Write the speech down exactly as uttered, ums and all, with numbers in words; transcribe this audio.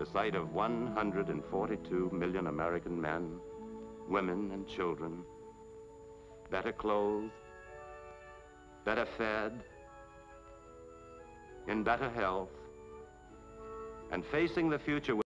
the sight of one hundred forty-two million American men, women, and children, better clothed, better fed, in better health, and facing the future with